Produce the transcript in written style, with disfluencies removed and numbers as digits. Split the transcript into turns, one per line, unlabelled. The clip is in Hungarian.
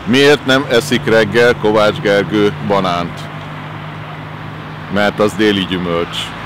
Miért nem eszik reggel Kovács Gergő banánt? Mert az déli gyümölcs.